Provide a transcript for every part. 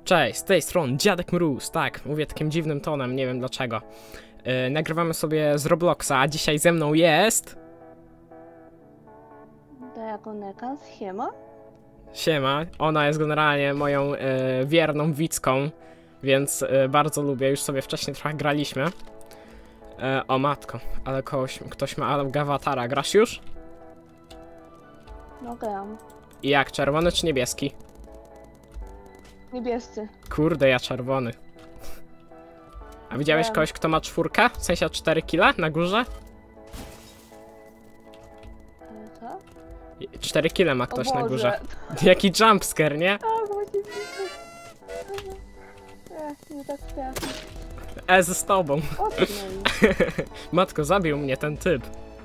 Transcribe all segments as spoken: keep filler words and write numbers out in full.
Cześć, z tej strony Dziadek Mróz, tak, mówię takim dziwnym tonem, nie wiem dlaczego. Yy, nagrywamy sobie z Robloxa, a dzisiaj ze mną jest... Dragoneka, siema? Siema, ona jest generalnie moją yy, wierną widzką, więc yy, bardzo lubię, już sobie wcześniej trochę graliśmy. Yy, o matko, ale kogoś, ktoś ma awatara, grasz już? No gram. I jak, czerwony czy niebieski? Niebiescy. Kurde, ja czerwony. A widziałeś Wiem. kogoś, kto ma czwórkę? W sensie cztery kile na górze? Ale co? cztery kile ma ktoś O na Boże. górze. Jaki jumpscare, nie? Tak, właśnie. Nie, nie tak strasznie. E, ze z tobą. Odpnij. Matko, zabił mnie ten typ.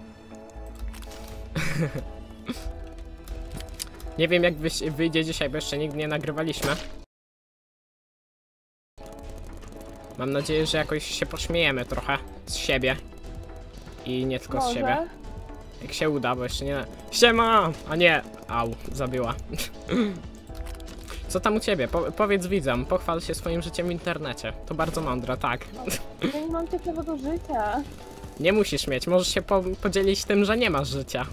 Nie wiem, jak wyś- wyjdzie dzisiaj, bo jeszcze nigdy nie nagrywaliśmy. Mam nadzieję, że jakoś się pośmiejemy trochę z siebie. I nie tylko Może? z siebie. Jak się uda, bo jeszcze nie... Siema! A nie! Au, zabiła. Co tam u ciebie? Po powiedz widzom, pochwal się swoim życiem w internecie. To bardzo mądre, tak. Ja nie mam ciekawego życia. Nie musisz mieć, możesz się po podzielić tym, że nie masz życia.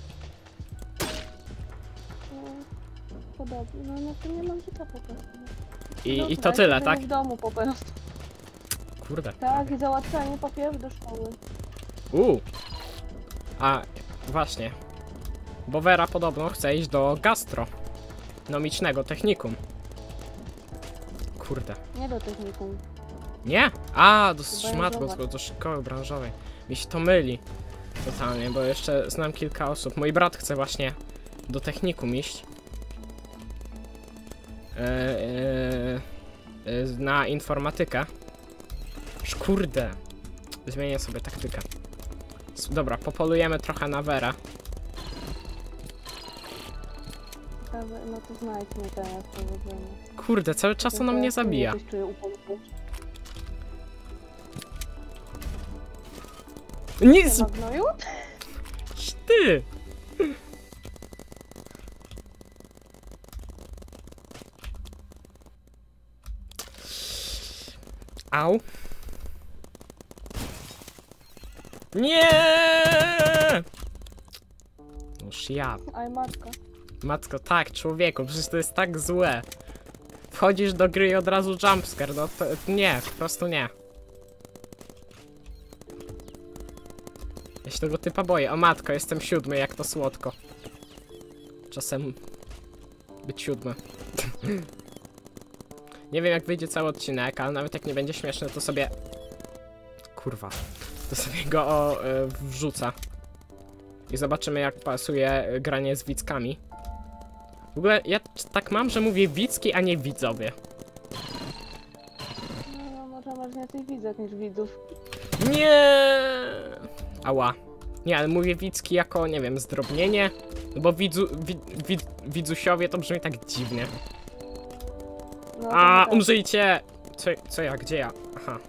No, podobnie. No, no to nie mam życia po prostu. I, No, i to tak, tyle, siedzę tak? w domu po prostu. Kurde. Tak, i załatwianie papierów do szkoły. Uuu. A, właśnie. Bo Vera podobno chce iść do gastronomicznego technikum. Kurde. Nie do technikum. Nie? A, do Chyba szmatku, branżowa. do, do szkoły branżowej. Mi się to myli. Totalnie, bo jeszcze znam kilka osób. Mój brat chce właśnie do technikum iść. Yy, yy, yy, na informatykę. Kurde. Zmienię sobie taktykę. S- Dobra, popolujemy trochę na Verę. Dobra, no to znajdź mnie teraz, powodzenia. Kurde, cały czas ona mnie zabija. Coś czuję upomnieć. Nic! Nie ma gnoju? Ty! Au. Nie! Noż ja. Aj, matka. Matko, tak, człowieku, przecież to jest tak złe. Wchodzisz do gry i od razu jumpscare, no to nie, po prostu nie. Ja się tego typa boję. O matko, jestem siódmy, jak to słodko. Czasem być siódmy. Nie wiem, jak wyjdzie cały odcinek, ale nawet jak nie będzie śmieszny, to sobie... Kurwa. To sobie go o, y, wrzucę. I zobaczymy, jak pasuje granie z widzkami. W ogóle ja tak mam, że mówię widzki, a nie widzowie. No, może masz więcej widzek niż widzów. Nie. Ała. Nie, ale mówię widzki jako, nie wiem, zdrobnienie. No bo widzu, wid, wid, widzusiowie to brzmi tak dziwnie. No, A, tak. umrzyjcie! Co, co ja, gdzie ja? Aha.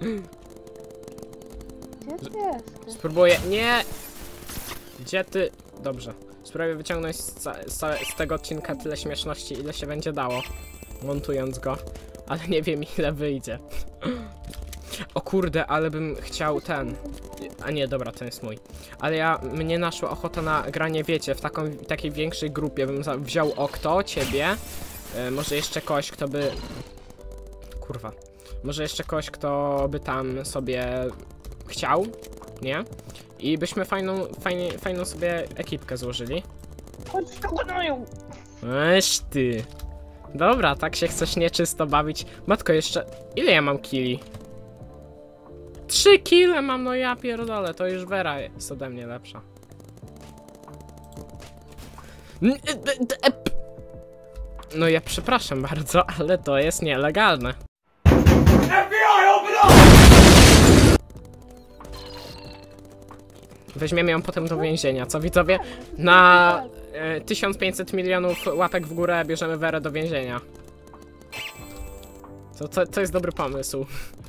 Gdzie ty jesteś? Spróbuję, nie! Gdzie ty? Dobrze. Spróbuję wyciągnąć z, ca z, całe- z tego odcinka tyle śmieszności, ile się będzie dało, montując go. Ale nie wiem, ile wyjdzie. O kurde, ale bym chciał ten... A nie, dobra, ten jest mój. Ale ja, mnie naszła ochota na granie, wiecie, w taką, takiej większej grupie. Bym za- wziął Okto, ciebie, e, może jeszcze kogoś, kto by... Kurwa. Może jeszcze kogoś, kto by tam sobie chciał, nie? I byśmy fajną, fajnie, fajną sobie ekipkę złożyli. Chodź do gnoju! Weź ty. Dobra, tak się chcesz nieczysto bawić. Matko, jeszcze... Ile ja mam kili? Trzy kile mam, no ja pierdolę, to już Vera jest ode mnie lepsza. N- e- d- e- p- No ja przepraszam bardzo, ale to jest nielegalne. Weźmiemy ją potem do więzienia, co widzowie? Na e, tysiąc pięćset milionów łapek w górę bierzemy Verę do więzienia. To, to, to jest dobry pomysł.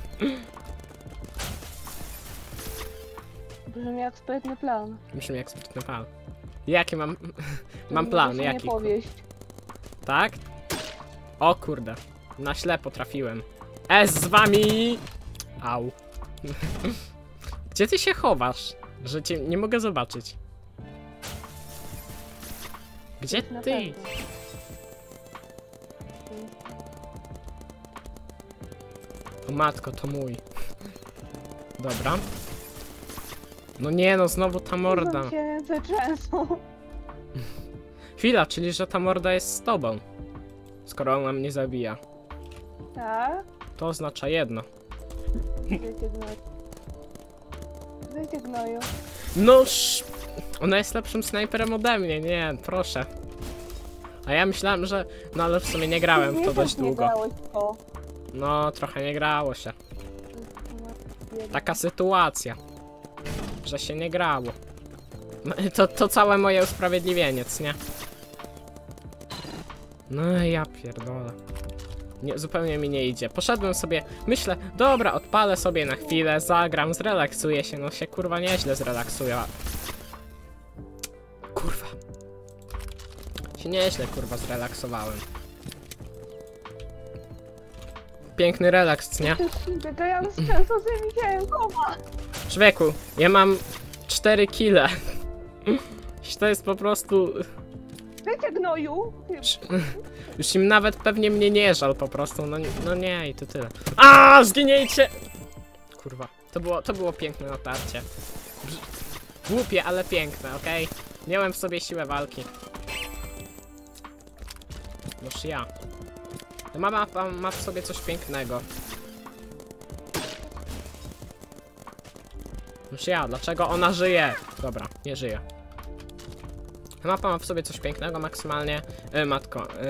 Brzmi jak sprytny plan. Brzmi jak sprytny plan. Jaki mam... mam To plan, może jaki? Nie powieść. Tak? O kurde. Na ślepo trafiłem. S z wami! Au. Gdzie ty się chowasz? Że cię nie mogę zobaczyć. Gdzie Na ty? pewno. O matko, to mój. Dobra. No nie no, znowu ta morda. Mam się wyczęsą. Chwila, czyli że ta morda jest z tobą. Skoro ona mnie zabija. Tak? To oznacza jedno. Wyjdzie gnoju. Wyjdzie gnoju. No sz... Ona jest lepszym snajperem ode mnie, nie, proszę. A ja myślałem, że... No ale w sumie nie grałem w to dość Nie długo. grałeś w to. No, trochę nie grało się. Taka sytuacja. Że się nie grało. No, To, to całe moje usprawiedliwieniec, nie? No ja pierdolę. Nie, zupełnie mi nie idzie. Poszedłem sobie, myślę, dobra, odpalę sobie na chwilę, zagram, zrelaksuję się. No się kurwa nieźle zrelaksuję. Kurwa. Się nieźle kurwa zrelaksowałem. Piękny relaks, nie? To ja z często sobie widziałem koma. Człowieku, ja mam cztery kile. To jest po prostu... Wyjdzie gnoju. Już im nawet pewnie mnie nie żal po prostu, no, no nie i to tyle. A, zginiecie! Kurwa, to było, to było piękne natarcie. Brz- Głupie, ale piękne, okej? Miałem w sobie siłę walki. Noż ja. Mama ma, ma w sobie coś pięknego. Noż ja, dlaczego ona żyje? Dobra, nie żyje. Mapa ma w sobie coś pięknego maksymalnie. E, matko. E,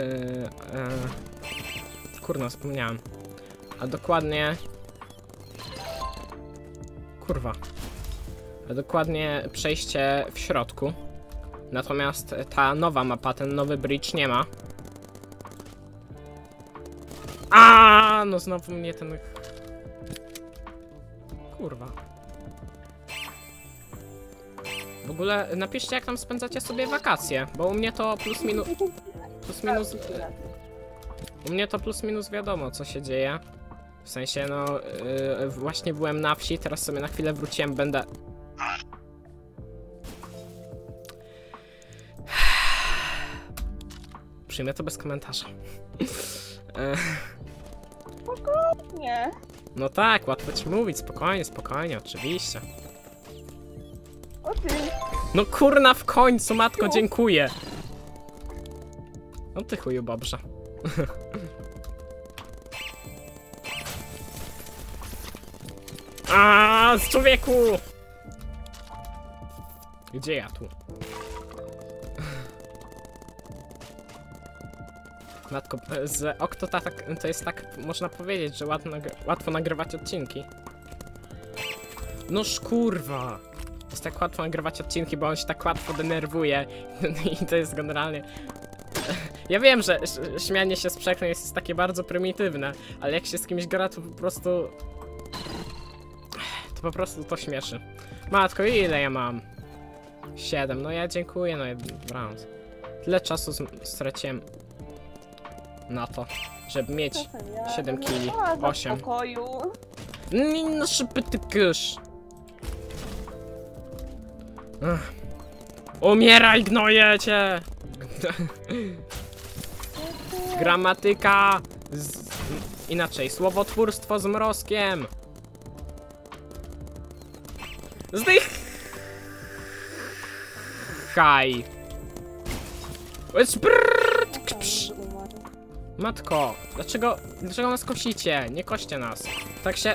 e, kurna, zapomniałem. A dokładnie... Kurwa. A dokładnie przejście w środku. Natomiast ta nowa mapa, ten nowy bridge nie ma. A, no znowu mnie ten... Kurwa. W ogóle napiszcie, jak tam spędzacie sobie wakacje, bo u mnie to plus minus... Plus minus... U mnie to plus minus wiadomo, co się dzieje. W sensie, no... Yy, właśnie byłem na wsi, teraz sobie na chwilę wróciłem, będę... Przyjmę to bez komentarza. Yy, Nie. no tak, łatwo ci mówić, spokojnie, spokojnie, oczywiście. O ty. No kurna, w końcu, matko, dziękuję. No ty chuju bobrze. A, z człowieku! Gdzie ja tu? Matko, z Octota tak, to jest tak, można powiedzieć, że łatwo, nagry łatwo nagrywać odcinki. Noż kurwa! Jest tak łatwo nagrywać odcinki, bo on się tak łatwo denerwuje. I to jest generalnie... Ja wiem, że ś śmianie się z przekleństw jest takie bardzo prymitywne, ale jak się z kimś gra, to po prostu... To po prostu to śmieszy. Matko, ile ja mam? Siedem. No ja dziękuję, no jeden round. Tyle czasu straciłem na to, żeby mieć Ja siedem nie kili. ma za osiem. spokoju. No szybko ty kysz. Ach. Umieraj, gnojecie! Gramatyka z... Inaczej, słowotwórstwo z mrozkiem. Zdych... Haj. Matko, dlaczego, dlaczego nas kosicie? Nie koście nas. Tak się...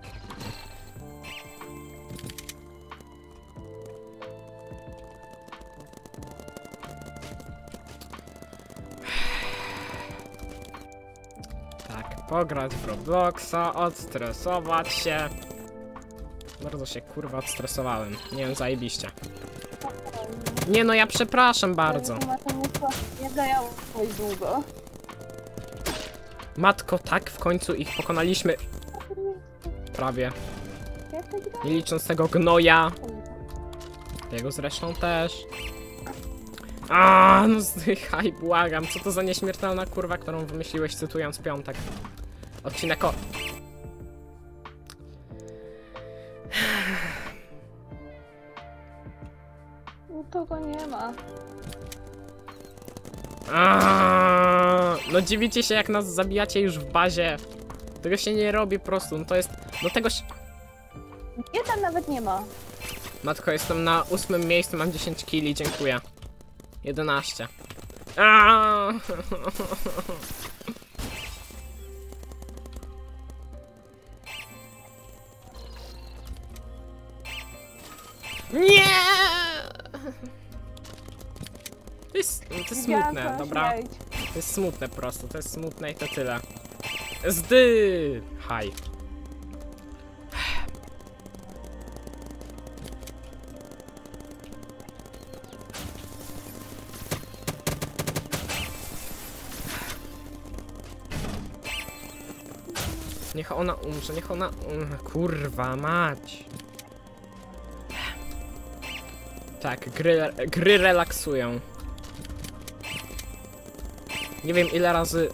Tak, pograć w Robloxa, odstresować się. Bardzo się kurwa odstresowałem. Nie wiem, zajebiście. Nie no, ja przepraszam bardzo. Nie dajało długo. Matko, tak, w końcu ich pokonaliśmy. Prawie. Nie licząc tego gnoja. Jego zresztą też. A, no zdychaj, błagam. Co to za nieśmiertelna kurwa, którą wymyśliłeś cytując piątek? Odcinek o... Nikogo nie ma. Aaaa, no dziwicie się, jak nas zabijacie już w bazie. Tego się nie robi po prostu, no to jest... No tego się... Nie, tam nawet nie ma. Matko, jestem na ósmym miejscu, mam dziesięć killi, dziękuję. jedenaście. Aaaa. Nie! To jest, to jest smutne, dobra? To jest smutne po prostu, to jest smutne i to tyle. Zdy! Haj. Niech ona umrze, niech ona umrze. Kurwa mać. Tak, gry, gry relaksują. Nie wiem ile razy...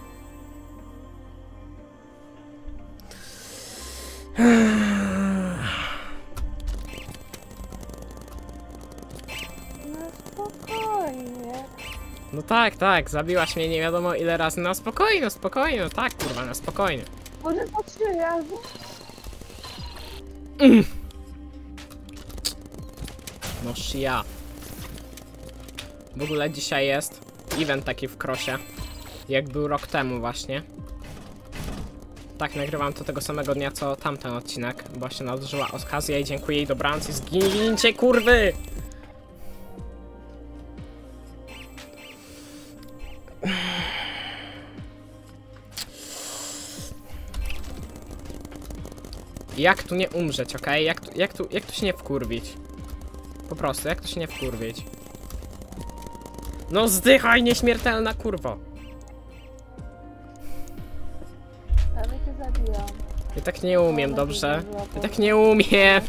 No spokojnie. No tak, tak, zabiłaś mnie nie wiadomo ile razy. No spokojnie, spokojnie, no tak kurwa, no spokojnie. Może po trzy razy? Mm. No ja. W ogóle dzisiaj jest event taki w Crossie. Jak był rok temu właśnie. Tak, nagrywam to tego samego dnia co tamten odcinek, bo się nadarzyła okazja i dziękuję jej dobranoc i zginijcie kurwy! Jak tu nie umrzeć, okej? Okay? Jak, tu, jak, tu, jak tu się nie wkurwić? Po prostu, jak tu się nie wkurwić? No zdychaj, nieśmiertelna kurwo! Ale cię zabijam. Ja tak nie umiem, dobrze? Ja tak nie umiem!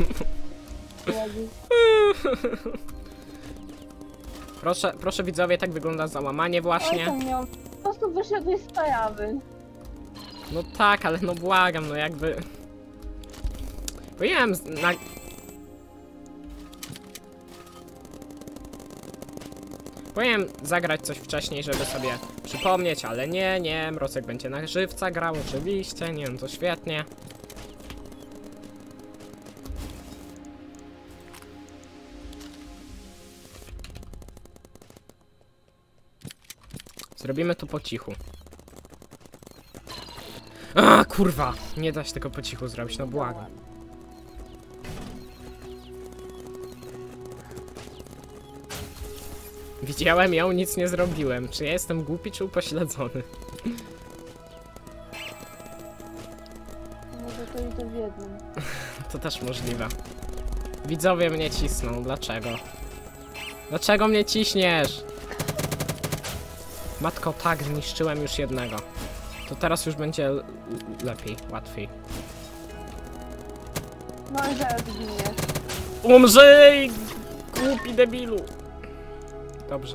Proszę, proszę widzowie, tak wygląda załamanie Oj, właśnie. tam miał. Po prostu wyszedłeś z pojawy. No tak, ale no błagam, no jakby... Powinienem na... Powinienem zagrać coś wcześniej, żeby sobie przypomnieć, ale nie, nie, Mrocek będzie na żywca grał, oczywiście, nie wiem, to świetnie. Zrobimy to po cichu. A kurwa! Nie da się tego po cichu zrobić, no błagam. Widziałem ją, nic nie zrobiłem. Czy ja jestem głupi, czy upośledzony? Może to i to w jednym. To też możliwe. Widzowie mnie cisną, dlaczego? Dlaczego mnie ciśniesz? Matko, tak, zniszczyłem już jednego. To teraz już będzie lepiej, łatwiej. No i zaraz zginiesz. Umrzyj! Głupi debilu! Dobrze.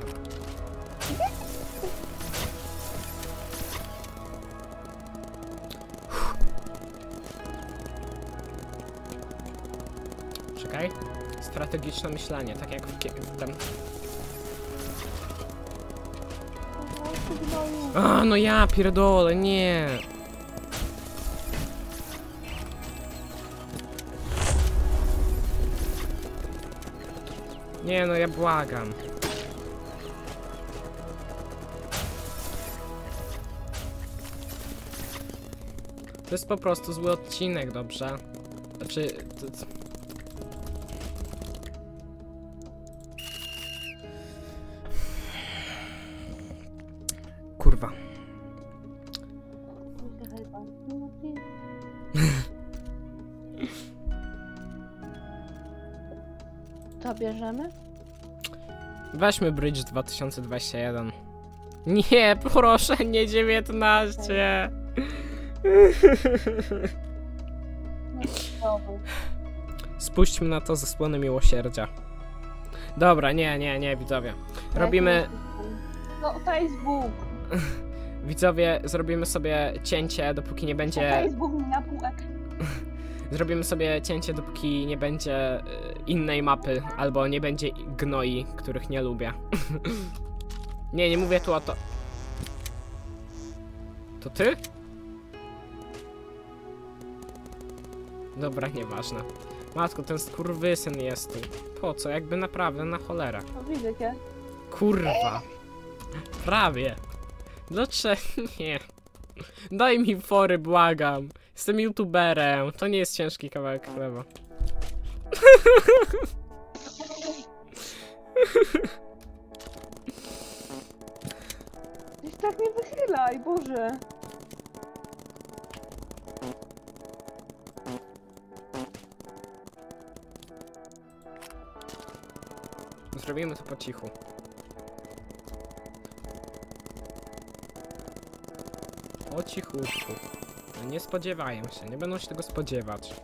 Czekaj. Strategiczne myślenie, tak jak w, w tym... A, no ja pierdolę, nie! Nie no, ja błagam. To jest po prostu zły odcinek, dobrze? Znaczy... To, to... Kurwa. To bierzemy? Weźmy Bridge dwa tysiące dwadzieścia jeden. Nie, proszę, nie dziewiętnaście. No, znowu. Spuśćmy na to zasłonę miłosierdzia. Dobra, nie, nie, nie, widzowie. Robimy, No, Facebook. widzowie, zrobimy sobie cięcie, dopóki nie będzie... Facebook mi na półek. Zrobimy sobie cięcie, dopóki nie będzie y, innej mapy, albo nie będzie gnoi, których nie lubię. Nie, nie mówię tu o to. To ty? Dobra, nieważne. Matko, ten skurwysyn jest tu. Po co? Jakby naprawdę na cholerę. No widzę cię. Kurwa. Prawie. Dlaczego nie? Daj mi fory, błagam. Jestem youtuberem. To nie jest ciężki kawałek chleba. Gdzieś tak nie wychylaj, Boże. Zrobimy to po cichu. Po cichutku. No nie spodziewają się, nie będą się tego spodziewać.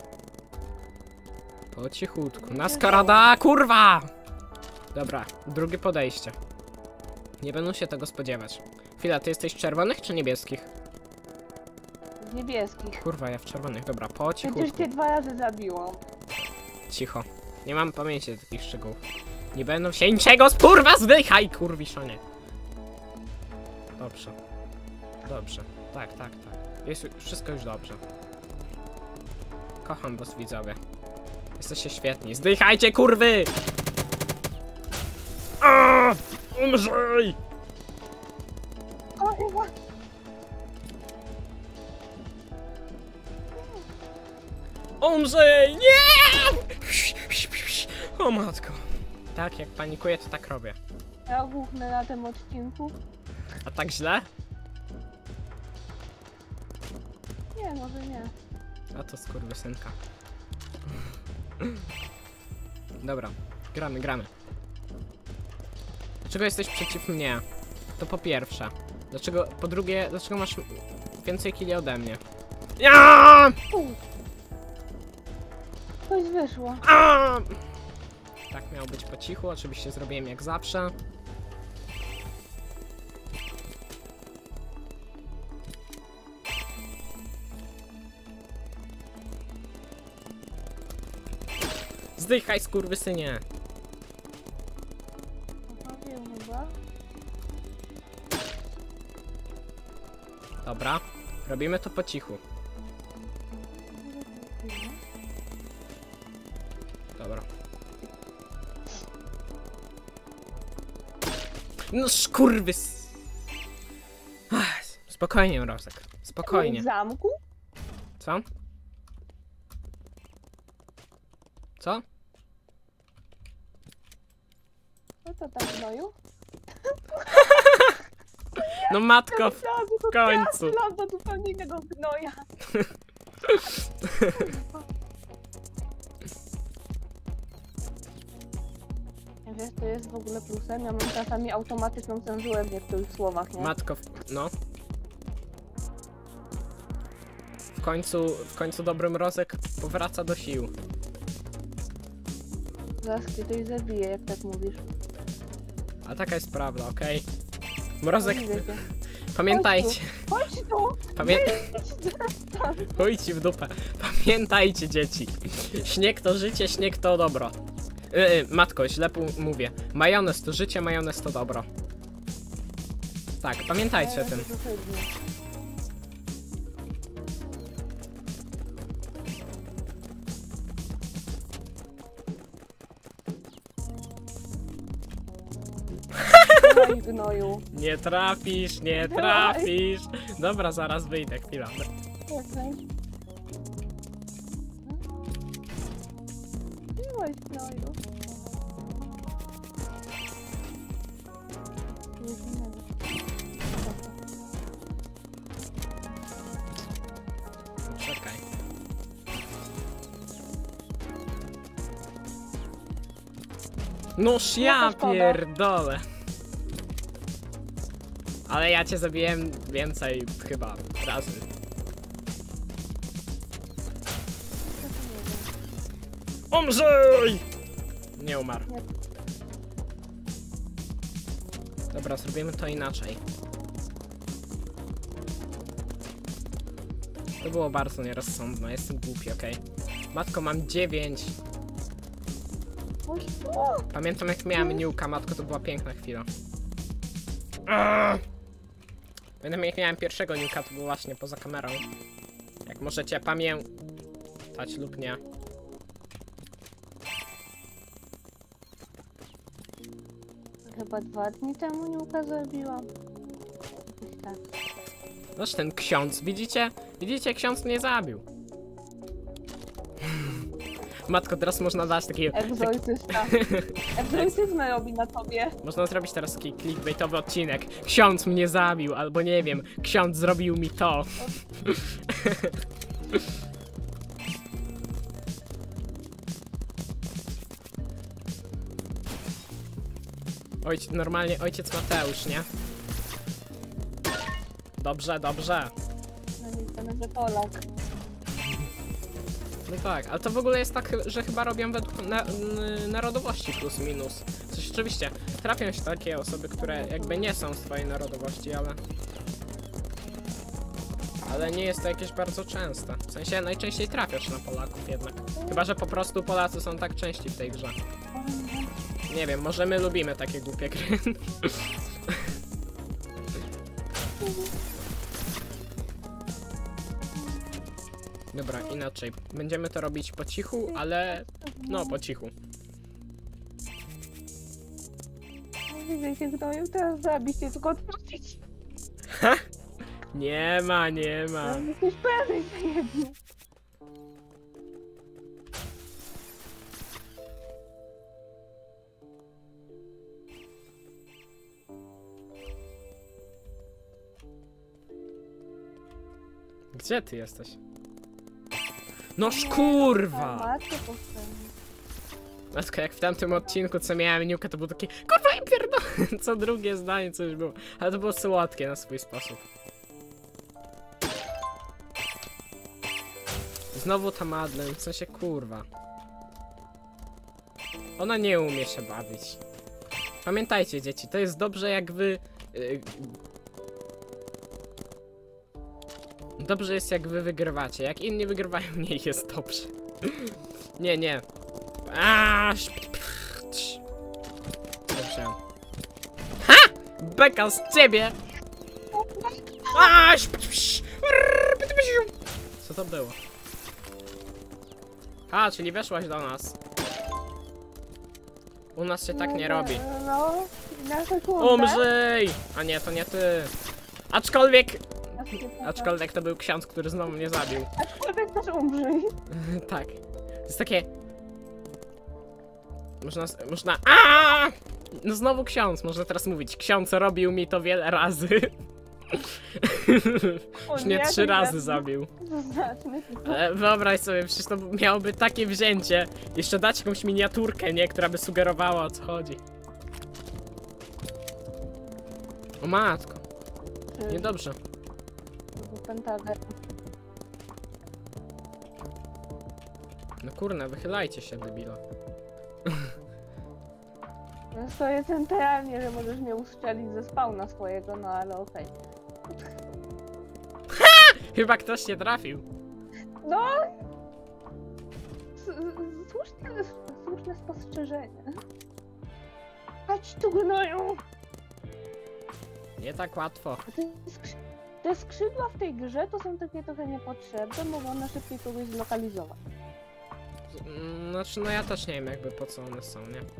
Po cichutku. Naskarada, kurwa! Dobra, drugie podejście. Nie będą się tego spodziewać. Chwila, ty jesteś w czerwonych czy niebieskich? Z niebieskich. Kurwa, ja w czerwonych. Dobra, po Przecież cichutku. cię dwa razy zabiłam. Cicho. Nie mam pamięci do takich szczegółów. Nie będą się niczego spurwa zdychaj, kurwiszonie. Dobrze. Dobrze. Tak, tak, tak. Jest już- wszystko już dobrze. Kocham was, widzowie. Jesteście świetni. Zdychajcie, kurwy! Aaaa! Umrzyj! Kurwa. Umrzyj! Nie! O matko. Tak, jak panikuję, to tak robię. Ja główny na tym odcinku. A tak źle? Nie, może nie. A to skurwysynka. Dobra, gramy, gramy. Dlaczego jesteś przeciw mnie? To po pierwsze. Dlaczego, po drugie, dlaczego masz więcej killi ode mnie? Ja! U. Coś wyszło. A! Tak miało być po cichu, oczywiście zrobiłem jak zawsze. Zdychaj, skurwysynie! Aha, wiem chyba. Dobra, robimy to po cichu. Dobra. No skurwys... Ach, spokojnie, Mrozek. W Spokojnie. zamku? Co? Co? No to tak gnoju. No matko, w Myślałam, że to końcu. Ja strzelam do zupełnie innego gnoja. Wiesz, to jest w ogóle plusem. Ja mam czasami automatyczną cenzurę w niektórych słowach, nie? Matko, w... no. W końcu, w końcu dobry Mrozek powraca do sił. Zaraz cię coś zabije, jak tak mówisz. A taka jest prawda, okej? Mrozek, No, widzę cię. pamiętajcie. Chodź tu! Pamię... Idź tam. Chuj ci w dupę. Pamiętajcie, dzieci. Śnieg to życie, śnieg to dobro. Yy, matko, źle pu- mówię. Majonez to życie, majonez to dobro. Tak, pamiętajcie o tym. Dawaj, gnoju. Nie trafisz, nie trafisz. Dobra, zaraz wyjdę, chwila. Czekaj. Dawaj, gnoju. Czekaj. Noż ja Jaka szkoda. pierdolę. Ale ja cię zabiłem więcej chyba razy. Umrzyj! Nie umarł. Dobra, zrobimy to inaczej. To było bardzo nierozsądne, jestem głupi, okej. Okay. Matko, mam dziewięć. Oj, o! Pamiętam jak miałem niuka, matko, to była piękna chwila. Aaaa! Pamiętam jak miałem pierwszego niuka, to było właśnie poza kamerą. Jak możecie pamiętać lub nie. Chyba dwa dni temu niuka zrobiłam. Jakoś tak. Noż ten ksiądz, widzicie? Widzicie, ksiądz mnie zabił. Matko, teraz można dać takiego... taki, Egzorcysta. Egzorcyzmy robi na tobie. można zrobić teraz taki clickbaitowy odcinek. Ksiądz mnie zabił, albo nie wiem, ksiądz zrobił mi to. Ojciec, normalnie ojciec Mateusz, nie? Dobrze, dobrze. No nie chcemy, że Polak. No tak, ale to w ogóle jest tak, że chyba robią według na, n, narodowości plus minus. Coś oczywiście, trafią się takie osoby, które jakby nie są z twojej narodowości, ale... Ale nie jest to jakieś bardzo częste. W sensie najczęściej trafiasz na Polaków jednak. Chyba że po prostu Polacy są tak części w tej grze. Nie wiem, może my lubimy takie głupie gry. Dobra, inaczej. Będziemy to robić po cichu, ale... No, po cichu. Widzę się gnoju, teraz zabić się, tylko odpuścić. Ha! Nie ma, nie ma. No, jesteś pewny, że jedno. Gdzie ty jesteś? Noż kurwa! Matkę postawię. Matko, jak w tamtym odcinku, co miałem niukę, to było takie kurwa i pierdolę! Co drugie zdanie coś było. Ale to było słodkie na swój sposób. Znowu ta Madeleine, w sensie kurwa. Ona nie umie się bawić. Pamiętajcie, dzieci, to jest dobrze jak wy... Yy, dobrze jest jak wy wygrywacie. Jak inni wygrywają, nie jest dobrze. Nie, nie. Aaaa! Dobrze. Ha! Beka z ciebie! Aaaa! Co to było? A, czyli weszłaś do nas. U nas się tak nie robi. No, na sekundę. Umrzyj! A nie, to nie ty. Aczkolwiek... Na sekundę. Aczkolwiek to był ksiądz, który znowu mnie zabił. Aczkolwiek też umrzyj. Tak. To jest takie... Można... Można... Aaaa! No znowu ksiądz, można teraz mówić. Ksiądz robił mi to wiele razy. Już mnie trzy razy zabił. Zobaczmy. Ale wyobraź sobie, przecież to miałoby takie wzięcie. Jeszcze dać jakąś miniaturkę, nie? Która by sugerowała, o co chodzi. O matko. Niedobrze. Pentagram. No kurna, wychylajcie się, debilo. No stoję centralnie, że możesz mnie ustrzelić ze spawna swojego, no ale okej. Chyba ktoś się trafił. No! S- s- Słuszne, słuszne spostrzeżenie. Chodź tu, gnoju! Nie tak łatwo. A Te, skrzy- te skrzydła w tej grze to są takie trochę niepotrzebne, bo można szybciej kogoś zlokalizować. Mm, Znaczy, no ja też nie wiem jakby po co one są, nie?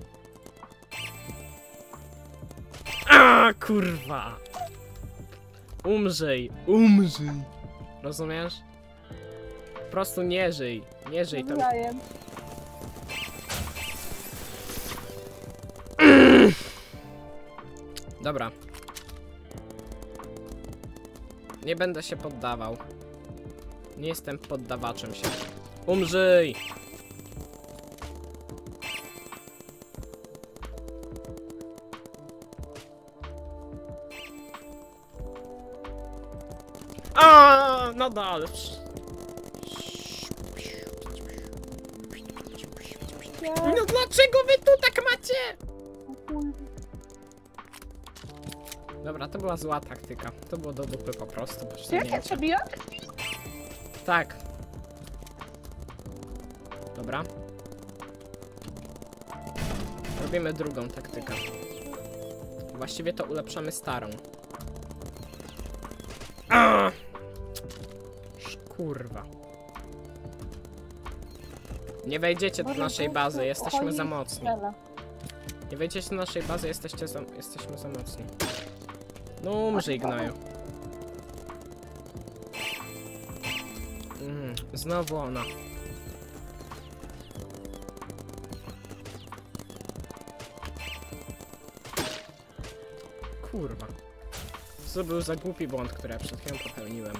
A kurwa! Umrzyj, umrzyj! Rozumiesz? Po prostu nie żyj, nie żyj to. Nawzajem. Dobra. Nie będę się poddawał. Nie jestem poddawaczem się. Umrzyj! A, nadal. Ja... No dlaczego wy tu tak macie? O kurwa. Dobra, to była zła taktyka. To było do dupy po prostu. Czy ja cię Poszczegnięcie. przebiłam? Tak. Dobra. Robimy drugą taktykę. Właściwie to ulepszamy starą. Aaaa! Kurwa. Nie wejdziecie do Może naszej po bazy, prostu jesteśmy chodzi za i mocni. strzela. Nie wejdziecie do naszej bazy, jesteście za, jesteśmy za mocni. No umrzyj, gnoju. Mm, znowu ona. Kurwa. To był za głupi błąd, który ja przed chwilą popełniłem.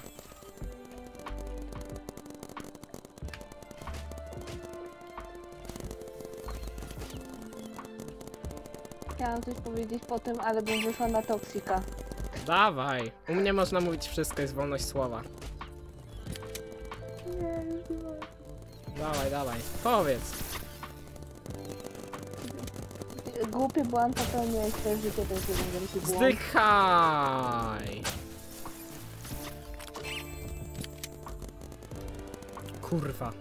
Chciałam coś powiedzieć po tym, ale bym wyszła na toksika. Dawaj. U mnie można mówić wszystko, jest wolność słowa. Nie, już nie mogę. Dawaj, dawaj. Powiedz. Głupi błąd popełniłeś, to życie to jest jeden wielki błąd. Zdychaj. Kurwa.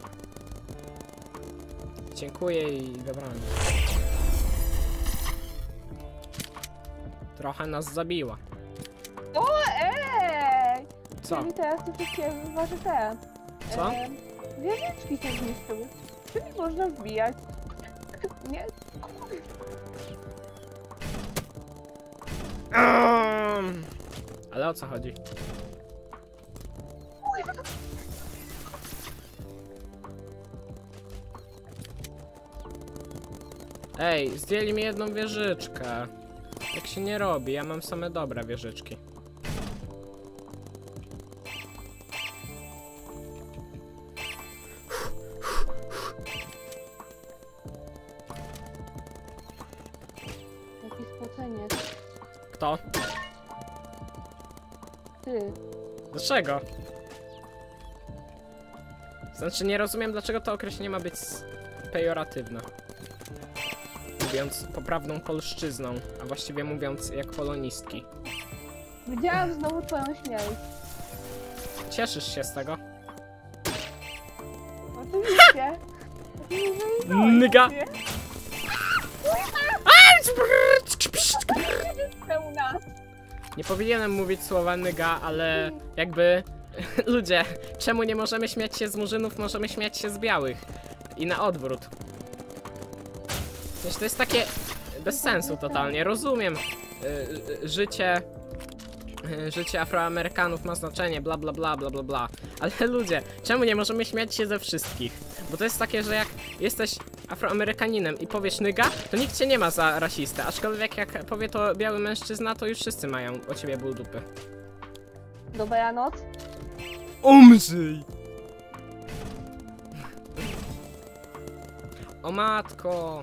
Dziękuję i dobranoc. Trochę nas zabiła. O, ej! Co? Czyli teraz te wszystkie wasze te... Co? E, wieżyczki się zniszczyły. Czy mi można wbijać? Nie? Um, ale o co chodzi? Ej, zdjęli mi jedną wieżyczkę. Tak się nie robi, ja mam same dobre wieżyczki. Jaki spoceniec. Kto? Ty. Dlaczego? Znaczy nie rozumiem, dlaczego to określenie ma być pejoratywne. Mówiąc poprawną polszczyzną, a właściwie mówiąc jak polonistki. Widziałam znowu twoją śmierć. Cieszysz się z tego? Oczywiście. Nyga! Pełna. Nie powinienem mówić słowa nyga, ale jakby... Ludzie, czemu nie możemy śmiać się z murzynów, możemy śmiać się z białych? I na odwrót. Wiesz, to jest takie... bez sensu totalnie, rozumiem. Y, y, życie... y, Życie Afroamerykanów ma znaczenie, bla bla bla bla bla bla. Ale ludzie, czemu nie możemy śmiać się ze wszystkich? Bo to jest takie, że jak jesteś Afroamerykaninem i powiesz nyga, to nikt cię nie ma za rasistę. Aczkolwiek jak powie to biały mężczyzna, to już wszyscy mają o ciebie ból dupy. Dobranoc. Umrzyj! O matko!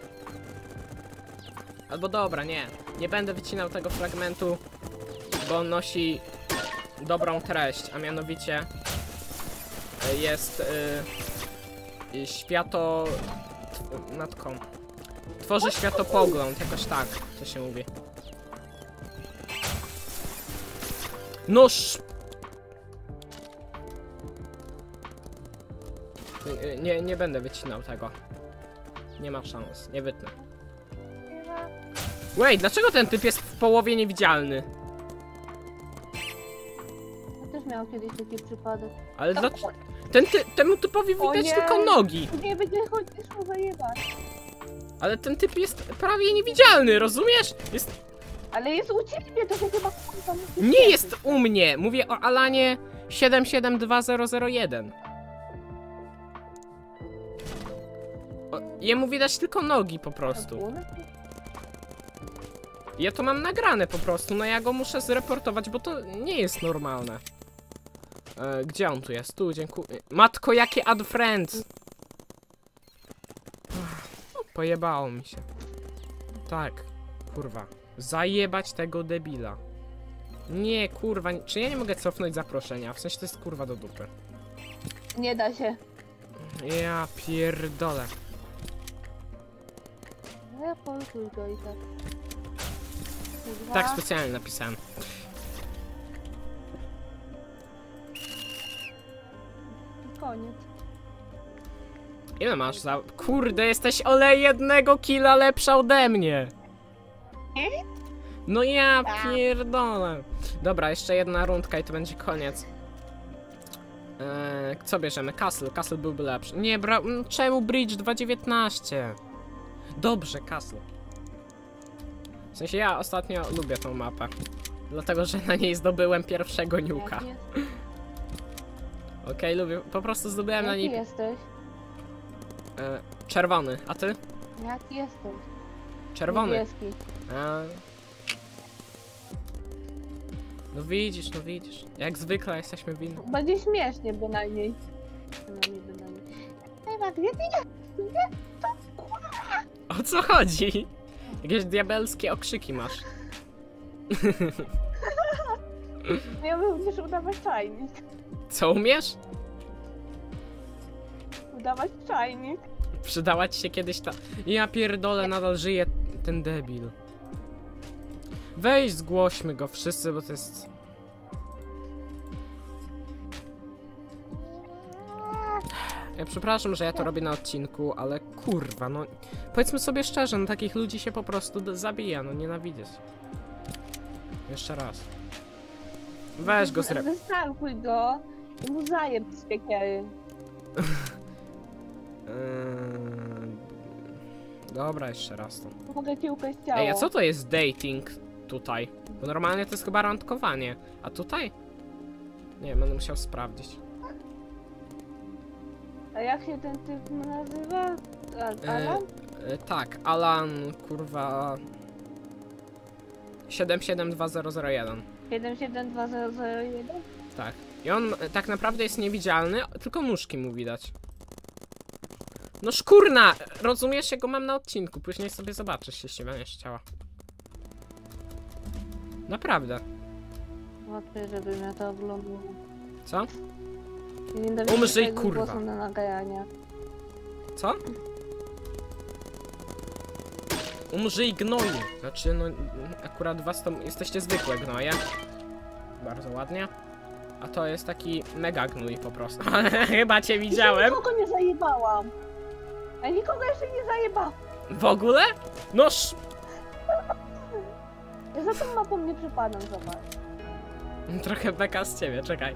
Albo dobra, nie. Nie będę wycinał tego fragmentu, bo on nosi dobrą treść, a mianowicie y, jest y, y, świato... tw- matką. Tworzy światopogląd, jakoś tak to się mówi. Noż! Y, y, Nie, nie będę wycinał tego. Nie ma szans, nie wytnę. Wait, dlaczego ten typ jest w połowie niewidzialny? Ja też miałam kiedyś taki przypadek. Ale dla... ten ty... temu typowi O widać nie. tylko nogi. Nie będzie chodzić mu zajebać. Ale ten typ jest prawie niewidzialny, rozumiesz? Jest... Ale jest u ciebie, to się chyba kurwa musi Nie świecić. jest u mnie! Mówię o Alanie siedem siedem dwa zero zero jeden. O, jemu widać tylko nogi po prostu. Ja to mam nagrane po prostu, no ja go muszę zreportować, bo to nie jest normalne. E, gdzie on tu jest? Tu, dziękuję. Matko, jakie add friends! Ach, pojebało mi się. Tak, kurwa. Zajebać tego debila. Nie, kurwa, czy ja nie mogę cofnąć zaproszenia? W sensie to jest kurwa do dupy. Nie da się. Ja pierdolę. No ja polutuj go i tak. kurwa. Tak specjalnie napisałem. I koniec. Ile masz za... Kurde, jesteś ole jednego killa lepsza ode mnie. No ja pierdolę. Dobra, jeszcze jedna rundka i to będzie koniec. Eee, co bierzemy? Castle. Castle byłby lepszy. Nie, bra... mm, czemu Bridge dwa dziewiętnaście? Dobrze, Castle. W sensie ja ostatnio lubię tą mapę. Dlatego, że na niej zdobyłem pierwszego niuka. Jaki jest- Okej, okay, lubię. Po prostu zdobyłem na Jaki niej... jesteś? E, czerwony. A ty? Jaki jesteś? Czerwony. Niebieski. A... No widzisz, no widzisz. Jak zwykle jesteśmy winni. Będzie śmiesznie bynajmniej. Bynajmniej, bynajmniej. Ewa, gdzie ty jest? O co chodzi? Jakieś diabelskie okrzyki masz. Ja będziesz udawać czajnik. Co umiesz? Udawać czajnik. Przydała ci się kiedyś ta... Ja pierdolę, nadal żyje ten debil. Weź zgłośmy go wszyscy, bo to jest... Ja przepraszam, że ja to robię na odcinku, ale kurwa, no... Powiedzmy sobie szczerze, no takich ludzi się po prostu d- zabija, no nienawidzę. Jeszcze raz. Weź go zre... Wystarkuj go i mu zajeb z piekiery. Eee... Dobra, jeszcze raz to. Mogę ci ukraść ciało. Ej, a co to jest dating tutaj? Bo normalnie to jest chyba randkowanie. A tutaj? Nie, będę musiał sprawdzić. A jak się ten typ nazywa? A- Alan? E, tak, Alan, kurwa... siedem siedem dwa zero zero jeden. siedem siedem dwa zero zero jeden? Tak. I on e, tak naprawdę jest niewidzialny, tylko nóżki mu widać. No szkurna! Rozumiesz, jak go mam na odcinku. Później sobie zobaczysz, jeśli będziesz chciała. Naprawdę. Łatwiej, żebym ja to oglądał. Co? Nie dam Umrzyj, swojego kurwa. głosu na nagrania. Co? Umrzyj gnoju. Znaczy, no akurat was to jesteście zwykłe gnoje. Bardzo ładnie. A to jest taki mega gnój po prostu. Chyba cię widziałem. Nikogo nie zajebałam. A nikogo jeszcze nie zajebałam. W ogóle? Noż. Ja za tą mapą nie przypadam, zobacz. Trochę beka z ciebie, czekaj.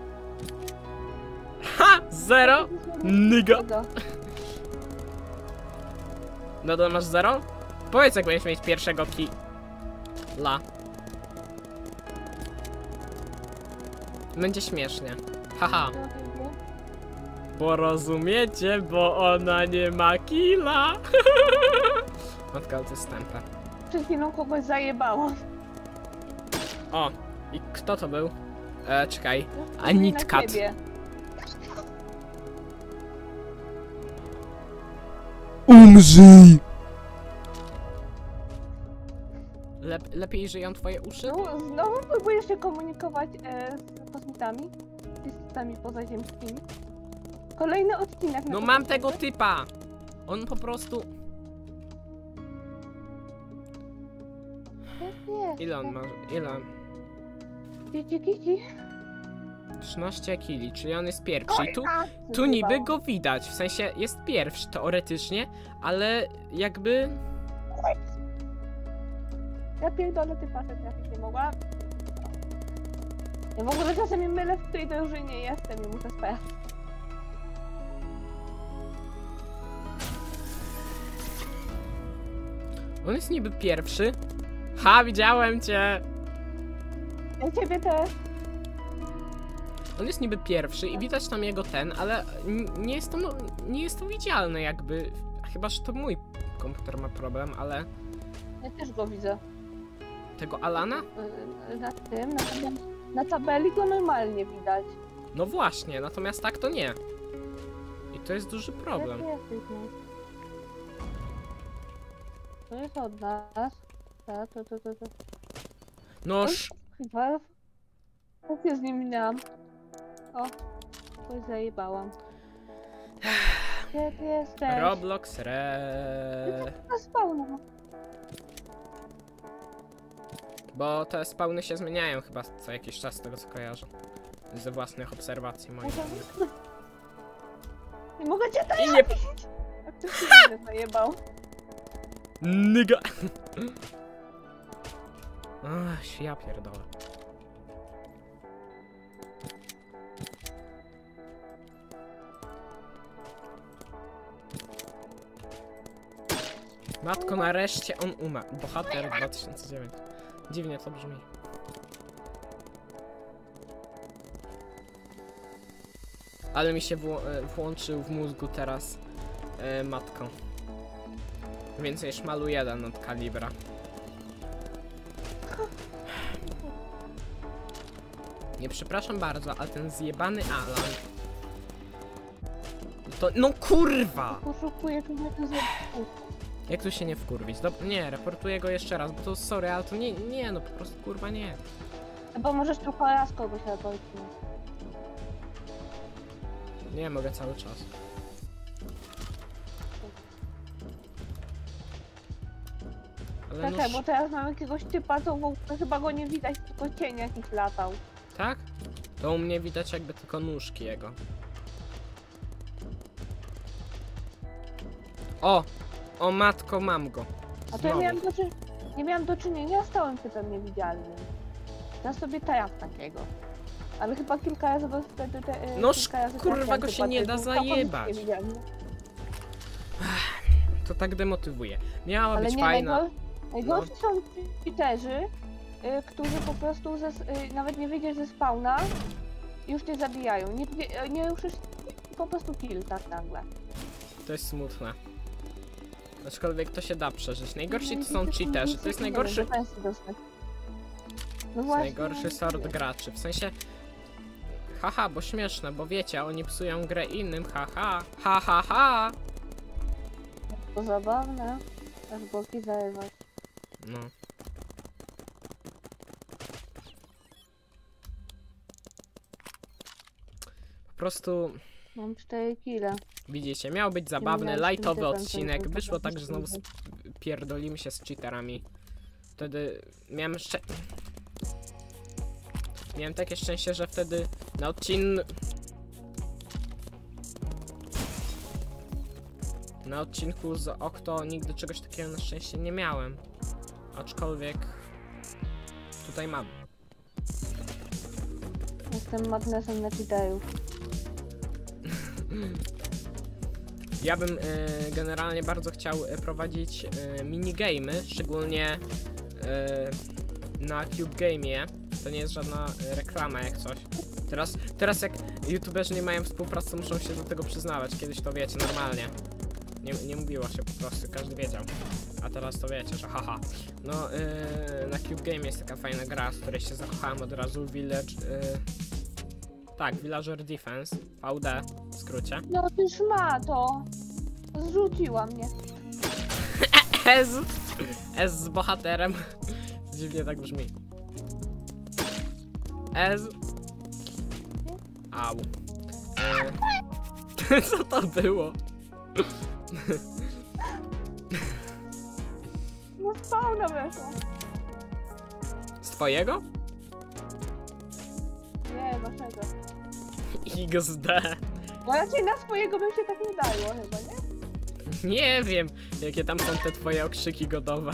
Ha! Zero! Nyga! No to masz zero? Powiedz, jak będziesz mieć pierwszego killa. Będzie śmiesznie. Haha. Porozumiecie, bo ona nie ma killa. Matka, ale to jest stępe. Przed chwilą kogoś zajebałam. O! I kto to był? E, czekaj. Na Anitkat. ciebie. Umrzyj! Lep, lepiej żyją twoje uszy? No, znowu próbujesz się komunikować e, z kosmitami? Z istotami pozaziemskimi? Kolejny odcinek. na No to mam będzie. tego typa! On po prostu... Jest, jest. Ile on ma? Ile? Kici, kici. trzynaście kili, czyli on jest pierwszy. I tu, A, tu niby zjebało. go widać, w sensie jest pierwszy teoretycznie, ale jakby... Ja pierdolę, ty pasek trafić nie mogła. Ja w ogóle czasem mylę, w której drużynie jestem i muszę sprawdzić. On jest niby pierwszy. Ha, widziałem cię! Ja ciebie też. On jest niby pierwszy i widać tam jego ten, ale n- nie jest to, no, nie jest to widzialne jakby. Chyba, że to mój komputer ma problem, ale... Ja też go widzę. Tego Alana? Y, Na tym, na, tabeli, na tabeli go normalnie widać. No właśnie, natomiast tak to nie. I to jest duży problem. Gdzie ty jesteś, no? To jest od nas. Ta, to, to, to, to. Noż, Chyba... Jak ja z nim minęłam? O, coś zajebałam. Gdzie ty jesteś? Roblox re. Na spawnu. Bo te spawny się zmieniają chyba co jakiś czas, z tego co kojarzę. Ze własnych obserwacji moich. Nie mogę cię I nie... A ktoś się inny zajebał. Nyga! Ach, ja pierdolę. Matko, nareszcie on umarł. Bohater dwa tysiące dziewięć. Dziwnie to brzmi. Ale mi się wło włączył w mózgu teraz yy, matką. Więcej szmalu jeden od kalibra. Nie, przepraszam bardzo, ale ten zjebany Alan... To... No kurwa! Poszukuję tu to zjebał. Jak tu się nie wkurwić? Dob nie, reportuję go jeszcze raz, bo to sorry, ale to nie, nie, no po prostu kurwa nie. Bo możesz tylko raz kogoś reportować. Nie mogę cały czas. Ale no, Czekaj, bo teraz mam jakiegoś typa, co w ogóle chyba go nie widać, tylko cień jakiś latał. tak? To u mnie widać jakby tylko nóżki jego. O! O matko, mam go. A to ja Znowu. miałam do, czy... nie miałam do czynienia z całym typem niewidzialnym. Ja sobie teraz takiego. Ale chyba kilka razy go wtedy te, e, No kilka razy kurwa, trafiłam go typa się nie da typu, a potem zajebać. niewidzialny. To tak demotywuje. Miała Ale być nie, fajna. najgor... najgorsi są cheaterzy, y, którzy po prostu ze, y, nawet nie wyjdziesz ze spawna i już cię zabijają. Nie, nie, nie ruszysz po prostu kill tak nagle. To jest smutne. Aczkolwiek to się da przeżyć. Najgorsi to są cheaterzy. To jest najgorszy. No To jest właśnie. najgorszy sort graczy. W sensie. Haha, bo śmieszne, bo wiecie, oni psują grę innym. Haha, ha ha ha. To zabawne. Aż boki zajebać. No. Po prostu. Mam cztery kile. Widzicie, miał być zabawny, miałam lightowy ten typem, odcinek. ten Wyszło typem tak, że znowu typem. pierdolimy się z cheaterami. Wtedy miałem jeszcze. Miałem takie szczęście, że wtedy na odcinku. Na odcinku z Okto nigdy czegoś takiego na szczęście nie miałem. Aczkolwiek tutaj mam. Jestem magnesem na cheaterów. Ja bym y, generalnie bardzo chciał y, prowadzić y, minigamy, szczególnie y, na Cube Game'ie. To nie jest żadna y, reklama jak coś. Teraz, teraz jak youtuberzy nie mają współpracy, to muszą się do tego przyznawać. Kiedyś to wiecie, normalnie. Nie, nie mówiło się po prostu, każdy wiedział. A teraz to wiecie, że haha. No, yy, na Cube Game jest taka fajna gra, z której się zakochałem od razu. Village... Yy, tak, Villager Defense. V D w skrócie. No ty szmato! Zrzuciła mnie. S! S z bohaterem. Dziwnie tak brzmi. S. Au. Yy. Co to było? No spawna weszła. Z twojego? Nie, waszego. X D. Bo raczej na swojego bym się tak nie dało chyba, nie? Nie wiem, jakie tam są te twoje okrzyki godowe.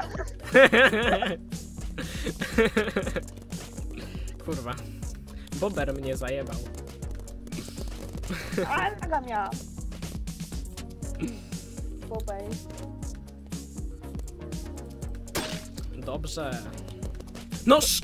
Kurwa. Bober mnie zajebał. A, laga miałam. Bobej. Dobrze. Noż!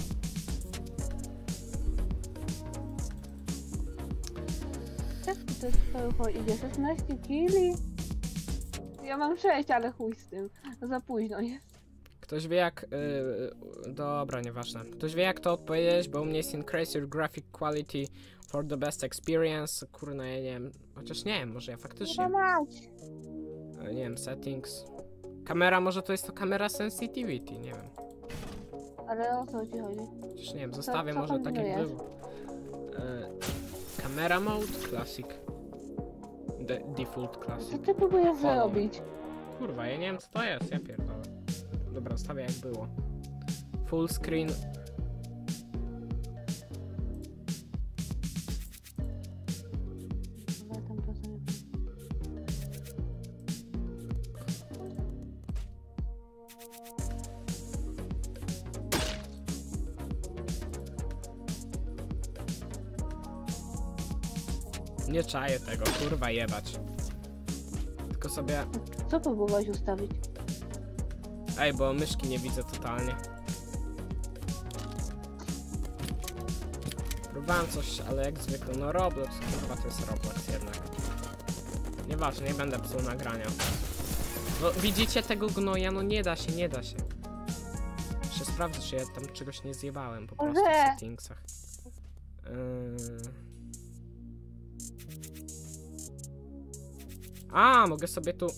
Jak to jest pełcho idzie? szesnaście kili? Ja mam sześć, ale chuj z tym. Za późno jest. Ktoś wie jak... Yy, dobra, nieważne. Ktoś wie jak to odpowiedzieć, bo u mnie jest increase your graphic quality for the best experience. Kurna, ja nie wiem. Chociaż nie wiem, może ja faktycznie... Chyba mać. Nie wiem, settings. Kamera, może to jest to kamera sensitivity, nie wiem. Ale o co ci chodzi? Chociaż nie wiem, zostawię co może tak jak kombinujesz? było. E, camera mode, classic. De default Co classic. ty próbujesz Follow. zrobić? Kurwa, ja nie wiem co to jest, ja pierdolę. Dobra, zostawię jak było. Full screen. Dobra, tam to sobie... Nie czaję tego, kurwa jebać. Tylko sobie... Co próbowałeś ustawić? Ej, bo myszki nie widzę totalnie. Próbowałem coś, ale jak zwykle, no Roblox, kurwa to jest Roblox jednak. Nieważne, nie będę psuł nagrania. No widzicie tego gnoja? No nie da się, nie da się. Jeszcze sprawdzę, czy ja tam czegoś nie zjebałem po prostu w settingsach. Yy... A, mogę sobie tu...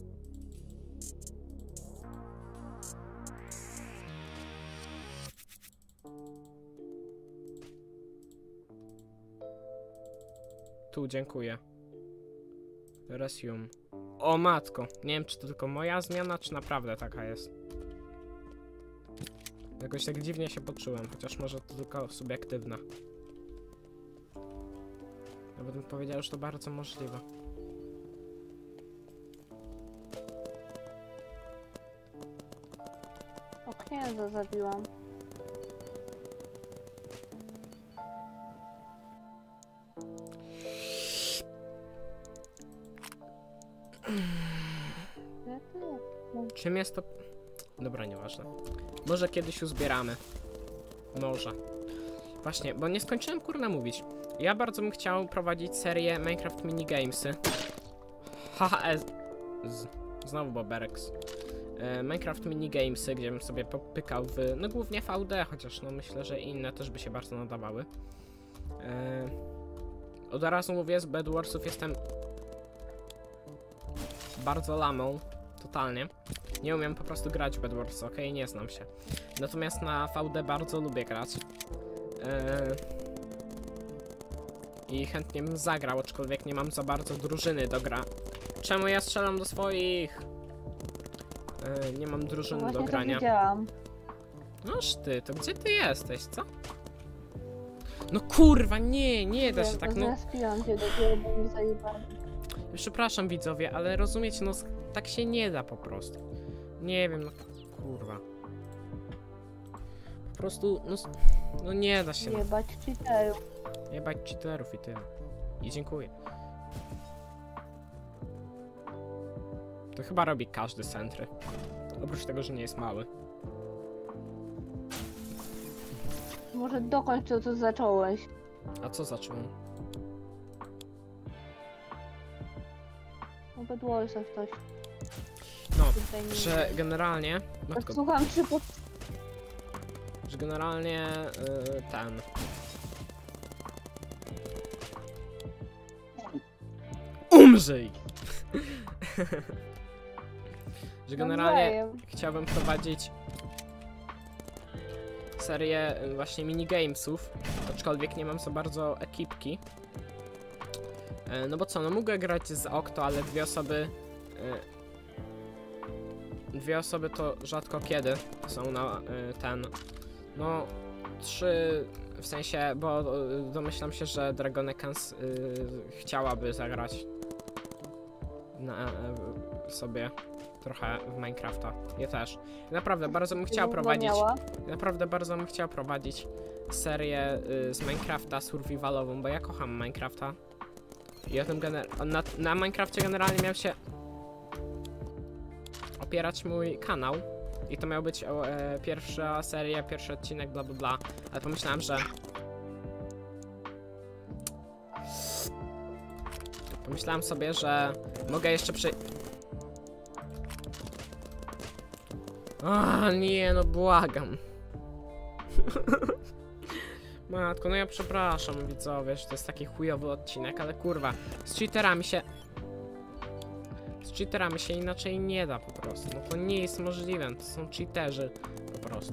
Tu, dziękuję. Resume. O matko, nie wiem czy to tylko moja zmiana, czy naprawdę taka jest. Jakoś tak dziwnie się poczułem, chociaż może to tylko subiektywna. Ja bym powiedział, że to bardzo możliwe. O, księdza zabiłam. Czym jest to? Dobra, nieważne. Może kiedyś uzbieramy. Może. Właśnie, bo nie skończyłem kurna mówić. Ja bardzo bym chciał prowadzić serię Minecraft Minigamesy. Haha, z... Znowu Boberex. E, Minecraft Minigamesy, gdzie bym sobie popykał w... No głównie V D, chociaż no myślę, że inne też by się bardzo nadawały. E, od razu mówię, z Bed Warsów jestem bardzo lamą. Totalnie. Nie umiem po prostu grać w Bed Wars, ok? Nie znam się. Natomiast na V D bardzo lubię grać. Eee... I chętnie bym zagrał, aczkolwiek nie mam za bardzo drużyny do gra. Czemu ja strzelam do swoich? Eee, nie mam drużyny Właśnie do grania. to widziałam. Noż ty, to gdzie ty jesteś, co? No kurwa, nie, nie da się tak, no... Zaspiłam się do tego, bo mi zajebali. Przepraszam widzowie, ale rozumiecie, no tak się nie da po prostu. Nie wiem, no kurwa. Po prostu, no, no nie da się. Jebać cheaterów. Jebać cheaterów i tyle. I dziękuję. To chyba robi każdy Sentry. Oprócz tego, że nie jest mały. Może dokończ to, co zacząłeś. A co zacząłem? No Bed Warsach coś. No, Tutaj nie że wiem. generalnie... Matko, Słucham, czy po... że generalnie yy, ten... Umrzyj! Że generalnie Nawzajem. chciałbym prowadzić serię y, właśnie minigamesów, aczkolwiek nie mam za bardzo ekipki. E, no bo co, no mogę grać z Okto, ale dwie osoby... Y, dwie osoby to rzadko kiedy są na y, ten... No, trzy... W sensie, bo y, domyślam się, że Dragonekans y, chciałaby zagrać na, y, sobie trochę w Minecrafta. Ja też. Naprawdę bardzo bym chciał prowadzić. Naprawdę bardzo bym chciał prowadzić serię y, z Minecrafta survivalową, bo ja kocham Minecrafta. I o tym gener na, na Minecrafcie generalnie miał się opierać mój kanał. I to miał być o, e, pierwsza seria, pierwszy odcinek, bla bla bla. Ale pomyślałem, że... Pomyślałem sobie, że mogę jeszcze przy... A nie, no błagam. Matko, no ja przepraszam widzowie, że to jest taki chujowy odcinek, ale kurwa, z cheaterami się... Z cheaterami się inaczej nie da po prostu. No to nie jest możliwe, to są cheaterzy po prostu.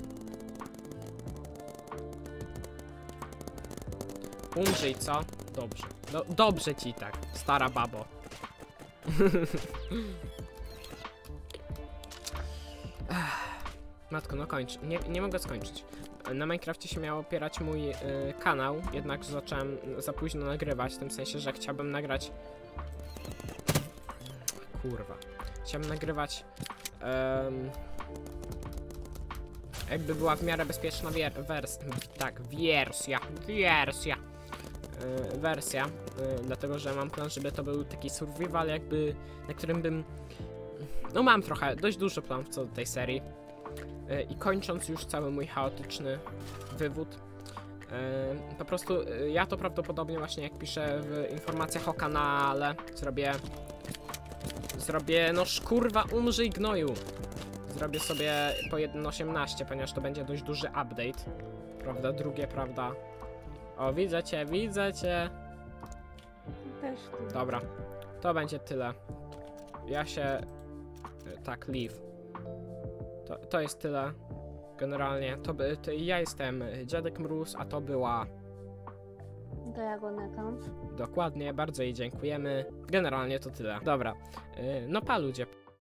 Umrzyj, co? Dobrze. Do dobrze ci tak, stara babo. Matko, no kończ. Nie, nie mogę skończyć. Na Minecrafcie się miał opierać mój y, kanał, jednak zacząłem za późno nagrywać, w tym sensie, że chciałbym nagrać... Kurwa. Chciałbym nagrywać... Um, jakby była w miarę bezpieczna wier- wers... Tak, wersja. Wersja. Y, wersja. Y, dlatego, że mam plan, żeby to był taki survival jakby, na którym bym... No mam trochę, dość dużo planów co do tej serii. I kończąc już cały mój chaotyczny wywód, yy, po prostu yy, ja to prawdopodobnie właśnie jak piszę w informacjach o kanale, zrobię, zrobię, no szkurwa, umrzyj gnoju. Zrobię sobie po jeden osiemnaście, ponieważ to będzie dość duży update, prawda, drugie, prawda. O, widzę cię, widzę cię. Też tu. Dobra, to będzie tyle. Ja się, yy, tak, leave. To, to jest tyle. Generalnie, to, by, to ja jestem Dziadek Mróz, a to była... Dragon Account. Dokładnie, bardzo jej dziękujemy. Generalnie to tyle. Dobra, yy, no pa ludzie.